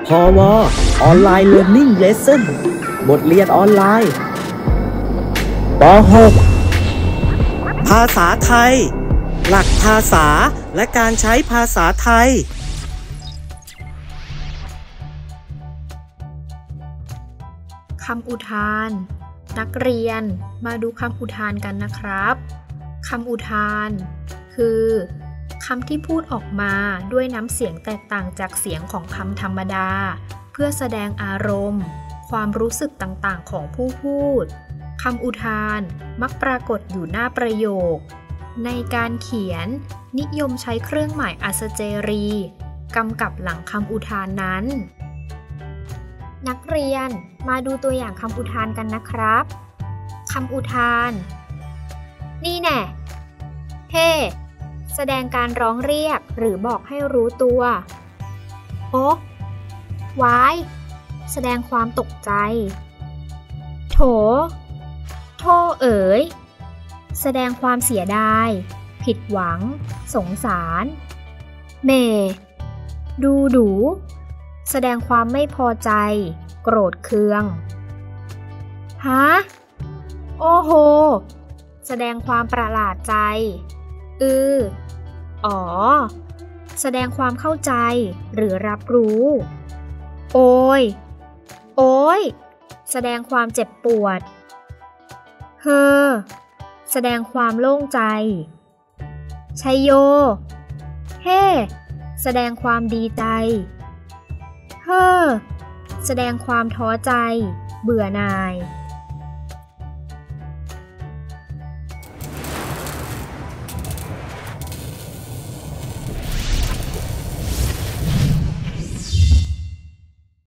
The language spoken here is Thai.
พวออนไลน์ Learning Lesson บทเรียนออนไลน์ป .6 ภาษาไทยหลักภาษาและการใช้ภาษาไทยคำอุทานนักเรียนมาดูคำอุทานกันนะครับคำอุทานคือคำที่พูดออกมาด้วยน้ำเสียงแตกต่างจากเสียงของคำธรรมดาเพื่อแสดงอารมณ์ความรู้สึกต่างๆของผู้พูดคำอุทานมักปรากฏอยู่หน้าประโยคในการเขียนนิยมใช้เครื่องหมายอัศเจรีกำกับหลังคำอุทานนั้นนักเรียนมาดูตัวอย่างคำอุทานกันนะครับคำอุทานนี่แน่เฮ้แสดงการร้องเรียกหรือบอกให้รู้ตัวโอ๊ะว้ายแสดงความตกใจโถโธ่เอ๋ยแสดงความเสียดายผิดหวังสงสารเม่ดูดูแสดงความไม่พอใจโกรธเคืองฮะโอ้โหแสดงความประหลาดใจอ๋อแสดงความเข้าใจหรือรับรู้โอยโอ้ยแสดงความเจ็บปวดเฮอแสดงความโล่งใจชัยโยเฮ่แสดงความดีใจเฮ้อแสดงความท้อใจเบื่อหน่าย